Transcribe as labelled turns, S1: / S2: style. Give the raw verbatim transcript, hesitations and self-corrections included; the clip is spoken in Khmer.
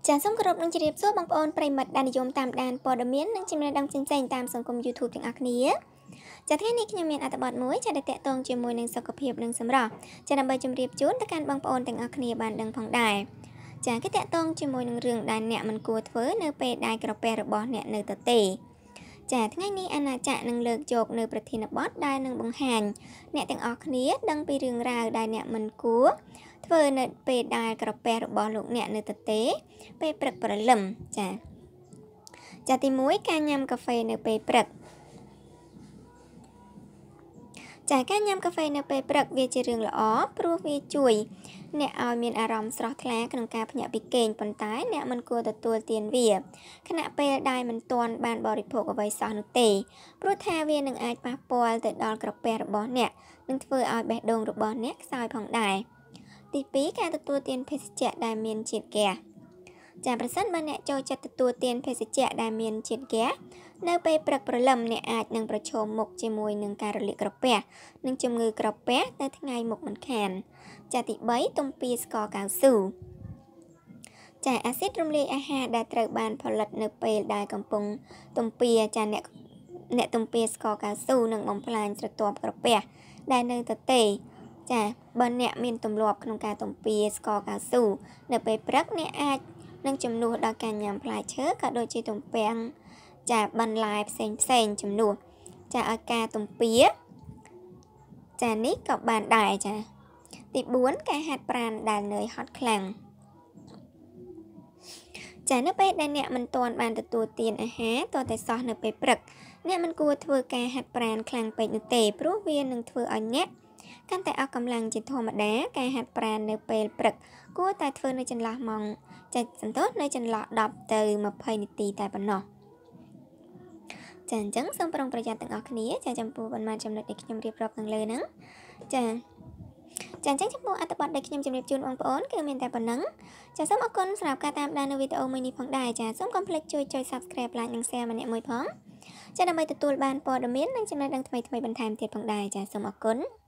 S1: ចាសសូមគោរពនឹងជម្រាបសួរបងប្អូនប្រិយមិត្តដែលនិយមតាមដានព័ត៌មាននិងចំណេះដឹងផ្សេងៗតាមសង្គម YouTube ទាំងអស់គ្នាចាថ្ងៃនេះខ្ញុំមានអត្ថបទមួយចាដែលតាក់ទងជាមួយនឹងសុខភាពនិងសម្រស់ចាដើម្បីជម្រាបជូនទៅកាន់បងប្អូនទាំងអស់គ្នាបានដឹងផងដែរចាគឺតាក់ទងជាមួយនឹងរឿងដែលអ្នកមិនគួរធ្វើនៅពេលដែលក្រពះរបស់អ្នកនៅទទេចាថ្ងៃនេះអាណាចក្រនឹងលើកយកនៅប្រធានបទដែលនឹងបង្ហាញអ្នកទាំងអស់គ្នាដឹងពីរឿងរ៉ាវដែលអ្នកមិនគួរធ្វើនៅពេលដែលក្រពះរបស់លោកអ្នកនៅទទេពេលព្រឹកព្រលឹមចាចាទីមួយការញ៉ាំកាហ្វេនៅពេលព្រឹកចាការញ៉ាំកាហ្វេនៅពេលព្រឹកវាជារឿងល្អព្រោះវាជួយអ្នកឲ្យមានអារម្មណ៍ស្រស់ថ្លាក្នុងការភ្ញាក់ពីគេងប៉ុន្តែអ្នកមិនគួរទទួលទានវាខណៈពេលដែលមិនទាន់បានបរិភោគអ្វីសោះនោះទេព្រោះថាវានឹងអាចប៉ះពាល់ទៅដល់ក្រពះរបស់អ្នកនិងធ្វើឲ្យបេះដូងរបស់អ្នកខ្សោយផងដែរទីពីរការទទួលទានភេសជ្ជៈដែលមានជាតិហ្គាសចាប្រសិនបើអ្នកចូលចិត្តទទួលទានភេសជ្ជៈដែលមានជាតិហ្គាសនៅពេលព្រឹកព្រលឹមអ្នកអាចនឹងប្រឈមមុខជាមួយនឹងការរលាកក្រពះនិងជំងឺក្រពះនៅថ្ងៃមុខមិនខានចាទីបីទំពាស្ករកៅស៊ូចាអាស៊ីតរំលាយអាហារដែលត្រូវបានផលិតនៅពេលដែលកំពុងទំពាចាអ្នកអ្នកទំពាស្ករកៅស៊ូនឹងបំផ្លាញស្រទាប់ក្រពះដែលនៅទទេចាបើអ្នកមានទម្លាប់ក្នុងការទំពាស្ករកៅស៊ូនៅពេលព្រឹកអ្នកអាចនឹងជំនួសដល់ការញ៉ាំផ្លែឈើក៏ដូចជាទំពាំងចាបន្លែផ្សេងផ្សេងជំនួសចាឲ្យការទំពាចានេះក៏បានដែរចាទីបួនការហាត់ប្រាណដែលនឿយហត់ខ្លាំងចានៅពេលដែលអ្នកមិនទាន់បានទទួលទានអាហារតតែសោះនៅពេលព្រឹកអ្នកមិនគួរធ្វើការហាត់ប្រាណខ្លាំងពេកនោះទេព្រោះវានឹងធ្វើឲ្យអ្នកកាន់តែអស់កម្លាំងជាធម្មតាការហាត់ប្រាណនៅពេលព្រឹកគួរតែធ្វើនៅចន្លោះម៉ោងចាសន្ទុះនៅចន្លោះដប់ទៅម្ភៃនាទីតែប៉ុណ្ណោះចាអញ្ចឹងសូមប្រុងប្រយ័ត្នទាំងអស់គ្នាចាចំពោះបន្ទាត់ចំណុចដែលខ្ញុំរៀបរាប់ខាងលើហ្នឹងចាចាអញ្ចឹងចំពោះអត្ថបទដែលខ្ញុំជម្រាបជូនបងប្អូនគឺមានតែប៉ុណ្ណឹងចាសូមអរគុណសម្រាប់ការតាមដាននៅវីដេអូមួយនេះផងដែរចាសូមកុំភ្លេចជួយចុច Subscribe Like និង Share ម្នាក់មួយផងចាដើម្បីទទួលបានព័ត៌មាននិងចំណេះដឹងថ្មីៗបន្ថែមទៀតផងដែរចាសូមអរគុណ